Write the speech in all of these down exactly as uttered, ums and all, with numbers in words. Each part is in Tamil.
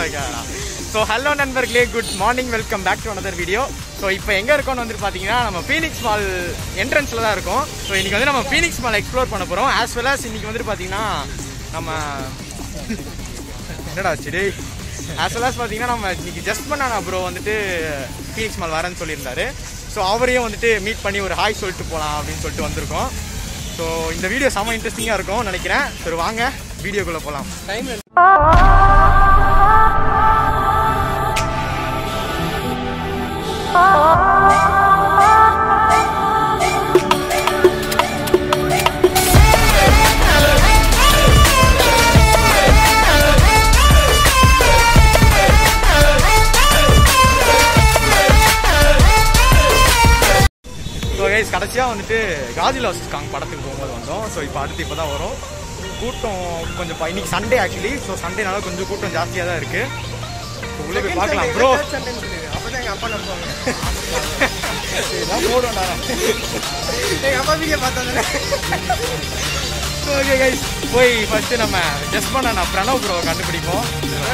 ஸோ ஹலோ நண்பர்களே, good morning, welcome back to another video. So இப்போ எங்கே இருக்கோம்னு வந்துட்டு பார்த்தீங்கன்னா நம்ம ஃபீனிக்ஸ் மால் என்ட்ரன்ஸில் தான் இருக்கோம். ஸோ இன்றைக்கி வந்து நம்ம ஃபீனிக்ஸ் மால் எக்ஸ்ப்ளோர் பண்ண போகிறோம். ஆஸ் வெல் ஆஸ் இன்றைக்கி வந்துட்டு பார்த்தீங்கன்னா நம்ம என்னடா சரி ஆஸ் வெல் ஆஸ் பார்த்தீங்கன்னா நம்ம இன்றைக்கி ஜஸ்ட் பண்ணானா ப்ரோ வந்துட்டு ஃபீனிக்ஸ் மால் வரேன்னு சொல்லியிருந்தாரு. ஸோ அவரையும் வந்துட்டு மீட் பண்ணி ஒரு ஹாய் சொல்லிட்டு போகலாம் அப்படின்னு சொல்லிட்டு வந்திருக்கோம். ஸோ இந்த வீடியோ செம்ம இன்ட்ரெஸ்டிங்காக இருக்கும் நினைக்கிறேன். சரி வாங்க வீடியோக்குள்ளே போகலாம். டைம் கடைசியாக வந்துட்டு காஜிலா காங் படத்துக்கு போகும்போது வந்தோம். ஸோ இப்போ அடுத்து இப்போ தான் வரும். கூட்டம் கொஞ்சம் இன்னைக்கு சண்டே ஆக்சுவலி. ஸோ சண்டேனால கொஞ்சம் கூட்டம் ஜாஸ்தியாக தான் இருக்குது. ஸோ உள்ளே போய் பார்க்கலாம் ப்ரோ. அப்போ தான் எங்கள் அப்பா நம்புவாங்க. போடுவோம்டா எங்கள் அப்பா வீடியோ பார்த்தோன்னே. ஓகே கைஸ், போய் ஃபஸ்ட்டு நம்ம ஜஸ்ட் பண்ண நான் பிரணவ் ப்ரோவை கண்டுபிடிப்போம்.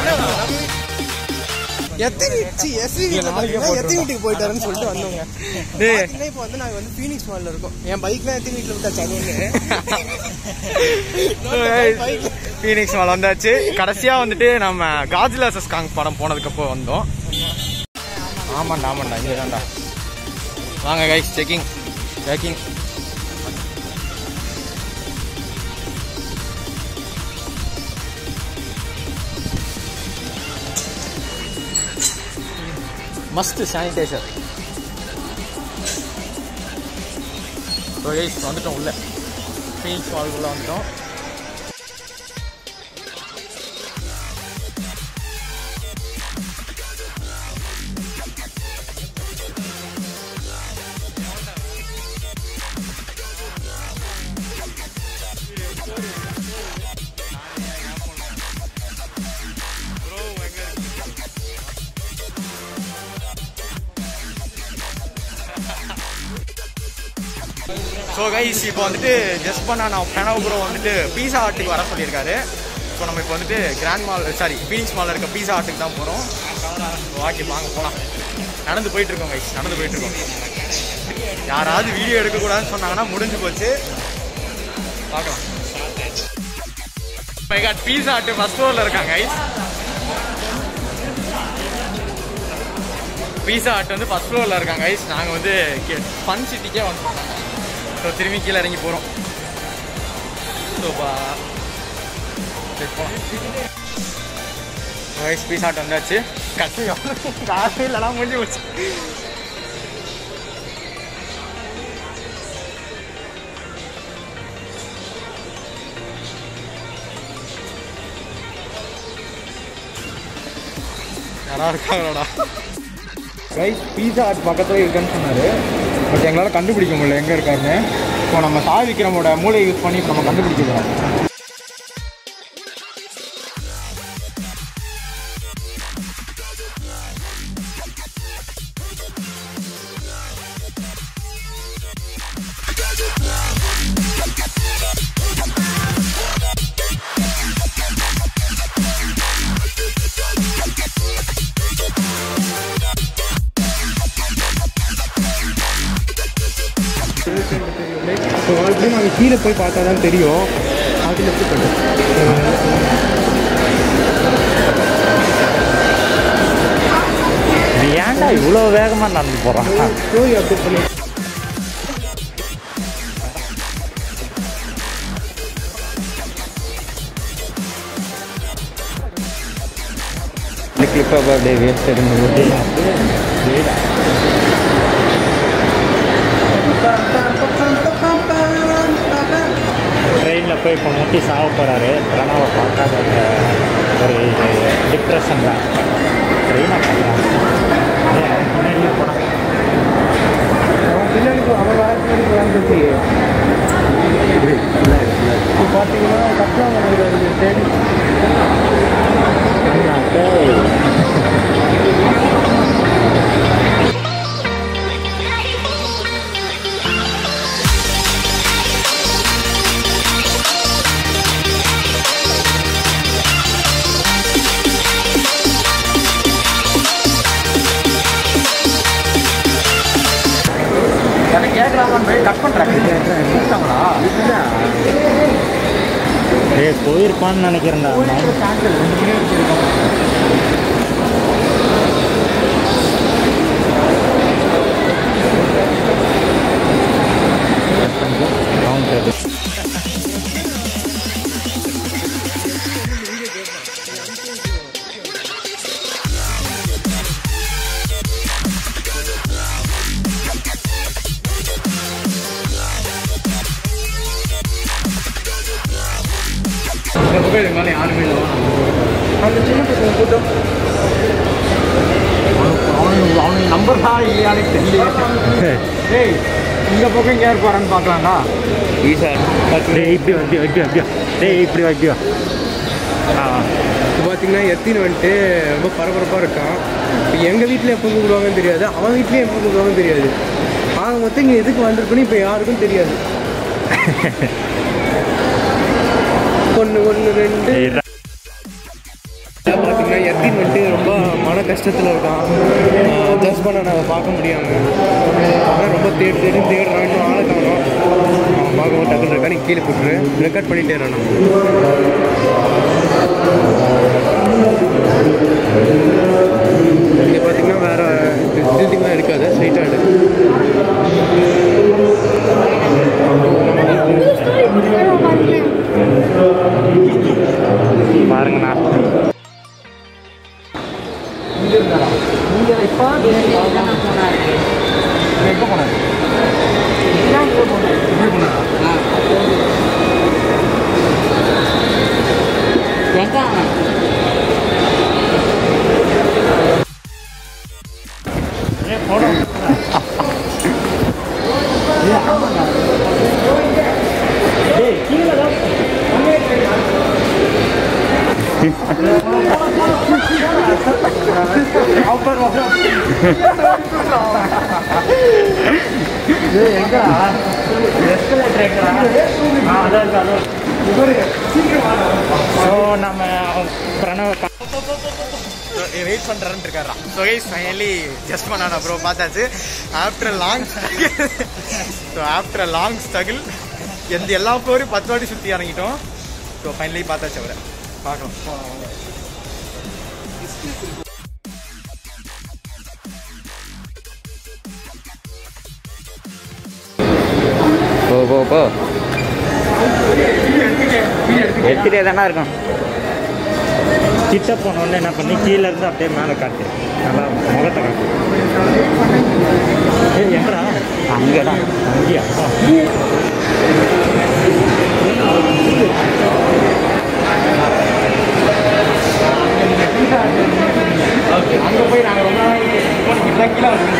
எத்தனை வீட்டுக்கு போயிட்டாருன்னு சொல்லிட்டு வந்தோங்க. இப்போ வந்து நாங்கள் வந்து ஃபீனிக்ஸ் மால்ல இருக்கோம். என் பைக்லாம் எத்தனை வீட்டில் விட்டாச்சு. ஃபீனிக்ஸ் மால் வந்தாச்சு. கடைசியாக வந்துட்டு நம்ம காஜிலா காங் படம் போனதுக்கப்போ வந்தோம். ஆமாண்டா ஆமாண்டா இங்கே தான்டா. வாங்க guys, checking checking must sanitizer. So guys வந்துட்டோம் உள்ள ஃபீனிக்ஸ் மாலுக்குள்ளே வந்துட்டோம். ஸோ கைஸ் இப்போ வந்துட்டு ஜஸ்ட் பண்ண நான் பிரணவ் ப்ரோ வந்துட்டு பீஸா ஹட்டுக்கு வர சொல்லியிருக்காரு. ஸோ நம்ம இப்போ வந்துட்டு கிராண்ட் மால் சாரி ஃபீனிக்ஸ் மாலில் இருக்க பீஸா ஹட்டுக்கு தான் போகிறோம். வாக்கி வாங்க போகலாம். நடந்து போயிட்டுருக்கோம் கைஸ், நடந்து போயிட்டுருக்கோம். யாராவது வீடியோ எடுக்கக்கூடாதுன்னு சொன்னாங்கன்னா முடிஞ்சு போச்சு. பார்க்கலாம். பீஸா ஹட்டு ஃபர்ஸ்ட் ஃப்ளோரில் இருக்காங்க கைஸ். பீஸா ஹட் வந்து ஃபர்ஸ்ட் ஃப்ளோரில் இருக்காங்க கைஸ். நாங்கள் வந்து ஃபன் சிட்டிக்கே வந்துட்டோம். ஸோ திரும்பி கீழே இறங்கி போகிறோம். ஸோ கைஸ் பீஸா ஹட் வந்தாச்சு. கட்டு காசு இல்லைனா முடிஞ்சு போச்சு. யாரா இருக்காங்களோடா கைஸ். பீஸா ஹட் பக்கத்தில் இருக்குன்னு சொன்னார். பட் எங்களால் கண்டுபிடிக்க முடியல எங்கே இருக்காருன்னு. ஸோ நம்ம சாய் விக்ரமோட மூளையை யூஸ் பண்ணி நம்ம கண்டுபிடிக்கிறோம். ஸோ ஆல்ரெடி நாங்கள் கீழே போய் பார்த்தா தான் தெரியும். அது லெஃப்ட் பண்ணு. ஏன்டா இவ்வளோ வேகமாக நடந்து போகிறான்? ஸ்டோரி அப்டேட் பண்ணி இந்த கிளிப் அப்படியே வேஸ்ட் இருந்து ட்ரெயினில் போய் இப்போ முட்டி சாக போகிறாரு. பிரணாவை பார்க்காத ஒரு டிப்ரெஷன் தான். ட்ரெயினை பார்க்கலாம் பின்னாடியே போனான். அவன் பின்னாடி அவன் வாழ்க்கை வந்துச்சு. இப்போ பார்த்தீங்கன்னா கஷ்டம் தேடி இருப்பான்னு நினைக்கிறேன்டா. இந்த பக்கம் இது மேலே யாருமே இல்லை. அந்த சின்ன பசங்க கூட்டம் அவனுக்கு அவனுக்கு நம்பர் தான் இல்லையானே தெரியல. ஏய் இந்த பக்கம் எங்கே இருப்பாரான்னு பார்க்கலாம்டா. ஈஸா டேய் இப்படி வைப்பியா வைப்பியா வைப்பியா டேய் இப்படி வைப்பியா. ஆ இப்போ பார்த்தீங்கன்னா எத்தின்னு வந்துட்டு ரொம்ப பரபரப்பாக இருக்கான். இப்போ எங்கள் வீட்டில் எப்போ கூப்பிடுவாங்கன்னு தெரியாது, அவன் வீட்லேயும் எப்போ கூப்பிடுவாங்கன்னு தெரியாது. அவன் மொத்தம் இங்கே எதுக்கு வந்திருக்குன்னு இப்போ யாருக்கும் தெரியாது. ஒன்று ஒன்று ரெண்டு பார்த்தீங்கன்னா எத்தின் வந்துட்டு ரொம்ப மன கஷ்டத்தில் இருக்கான். ஜஸ்ட் பண்ண நான் பார்க்க முடியாமல் ஆனால் ரொம்ப தேடி தேடி தேடுறான். இன்னும் ஆளை காணும். அவன் பார்க்கவும் டக்குன்னு இருக்கா. நீ கீழே போட்டுரு. ரெக்கார்ட் பண்ணிட்டே நான் இங்கே பார்த்தீங்கன்னா வேறு எடிட்டிங்லாம் இருக்காது. ஸ்ட்ரைட்டாக எடு. பாருங்கண்ணா எப்போ போனார் நம்ம பிரணவ வெயிட் பண்ணுறேன்னு இருக்காரா. ஸோ கைஸ் ஃபைனலி ஜஸ்ட் பண்ணானா ப்ரோ பார்த்தாச்சு. After long so after long struggle எந்த எல்லா ஃப்ளோரையும் பத்து வாட்டி சுற்றி இறங்கிட்டோம். ஸோ ஃபைனலி பார்த்தாச்சு அவரை பார்க்கலாம். போ போ போ எடுத்துகிட்டே தானே இருக்கும். கிட்ட போனோடனே என்ன பண்ணி கீழே இருந்து அப்படியே மேலே காட்டு. நல்லா முகத்தை காட்டு. ஏய் எங்கடா அங்கடா அங்கேயா அங்கே போய் நாங்கள் ரொம்ப நாள் கீழே வந்து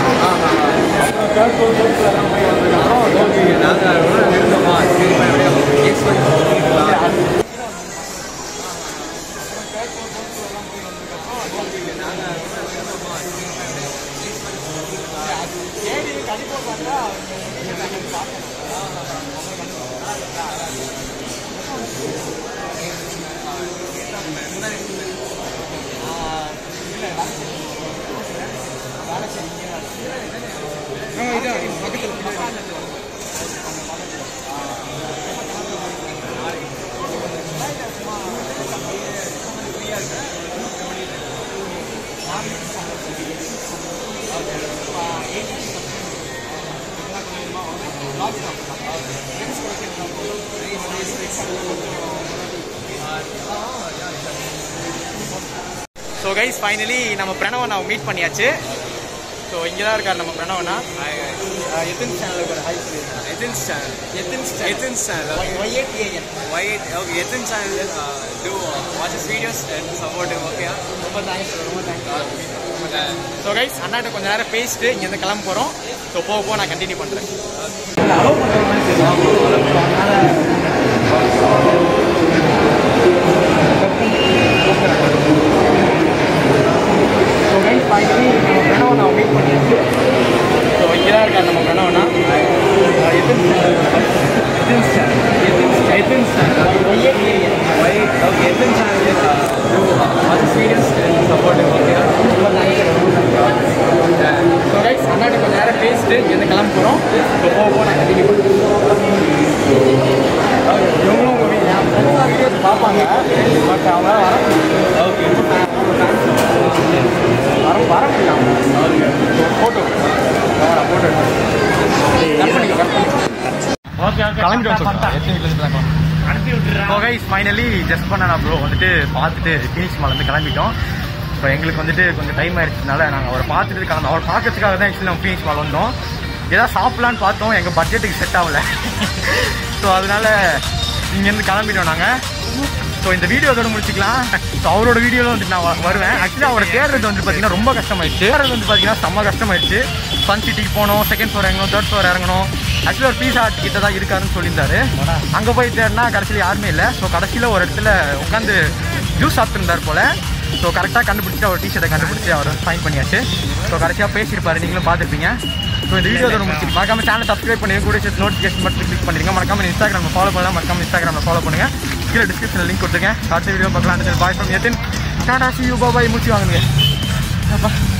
ஸோ கைஸ் ஃபைனலி நம்ம பிரணவனை மீட் பண்ணியாச்சு. ஸோ இங்கே தான் இருக்கார் நம்ம பிரணவனா. எத்தனை சேனல் ஹை சொல்லியிருக்காங்க. Yatans channel Yatans Yatans channel Y A T A N Y A T okay Yatans channel to watch is videos and support okay. ரொம்ப தேங்க்ஸ் ரொம்ப தேங்க்ஸ் ரொம்ப தேங்க்ஸ். ஸோ கைஸ் அண்ணாட்ட கொஞ்சம் நேரம் பேசிட்டு இங்கேருந்து கிளம்ப போகிறோம். ஸோ போக போக நான் கண்டினியூ பண்ணுறேன். அலோவ் ஸோ கைஸ் ஃபைனலி நம்ம பிரணவனை மீட் பண்ணியாச்சு. ஸோ இங்கே தான் இருக்கார் நம்ம பிரணவனா. Yatans Yatans channel Yatans Yatans channel Y A T A N Y A T okay Yatans channel to watch is videos and support okay. ரொம்ப தேங்க்ஸ். ஸோ கைஸ் அண்ணாட்ட கொஞ்சம் நேரம் பேசிட்டு இங்கேருந்து கிளம்ப போகிறோம். ஸோ போக போக நான் கண்டினியூ பண்ணுறேன். இவங்களும் உங்கள் வீடியோஸ் பார்ப்பாங்க. கிளம்பிட்டோம் சொல்லுங்க எத்தனை வீட்டுல இருந்து அனுப்பி விட்டுறோம் கைஸ் ஃபைனலி ஜஸ்ட் பண்ண ப்ரோ வந்துட்டு பார்த்துட்டு பீச் மால் வந்து கிளம்பிட்டோம் இப்போ எங்களுக்கு வந்துட்டு கொஞ்சம் டைம் ஆயிடுச்சுனால நாங்கள் அவரை பார்த்துட்டு கிளம்பி அவர் பார்க்கறதுக்காக தான் ஆக்சுவலி நம்ம பீச் மால் வந்தோம் ஏதாவது சாப்பிட்லான்னு பார்த்தோம் எங்கள் பட்ஜெட்டுக்கு செட் ஆகலை ஸோ அதனால இங்கேருந்து கிளம்பிட்டோம் நாங்கள் ஸோ இந்த வீடியோ அதோட முடிச்சுக்கலாம் ஸோ அவரோட வீடியோவில் வந்துட்டு நான் வருவேன் ஆக்சுவலி அவரை தேடுறது வந்து பார்த்தீங்கன்னா ரொம்ப கஷ்டமாயிடுச்சு தேடுறது வந்து பார்த்தீங்கன்னா செம்ம கஷ்டமாயிடுச்சு ஃபன் சிட்டிக்கு போனோம் செகண்ட் ஃப்ளோர் இறங்கணும் தேர்ட் ஃப்ளோர் இறங்கணும் ஆக்சுவலி ஒரு பீஸா ஹட் கிட்ட தான் இருக்காருன்னு சொல்லியிருந்தாரு அங்கே போய் தேடினா கடைசியில் யாருமே இல்லை ஸோ கடைசியில் ஒரு இடத்துல உட்காந்து ஜூஸ் சாப்பிட்டுருந்தார் போல் ஸோ கரெக்டாக கண்டுபிடிச்சி அவர் டிஷர்ட்டை கண்டுபிடிச்சி அவர் சைன் பண்ணியாச்சு ஸோ கடைசியாக பேசியிருப்பாரு நீங்களும் பார்த்துருப்பீங்க ஸோ இந்த வீடியோ அதோட முடிச்சு மறக்காம சேனல் சப்ஸ்கிரைப் பண்ணி கூட நோட்டிஃபிகேஷன் மட்டும் கிளிக் பண்ணிருங்க மறக்காம இன்ஸ்டாகிராமில் ஃபாலோ பண்ணலாம் மறக்காம இன்ஸ்டாகிராமில் ஃபாலோ பண்ணுங்க கீழே டிஸ்கிரிப்ஷனில் லிங்க் கொடுத்துருக்கேன் அடுத்த வீடியோ பார்க்கலாம் bye from Yathin tata see you bye முடிச்சு வாங்குங்க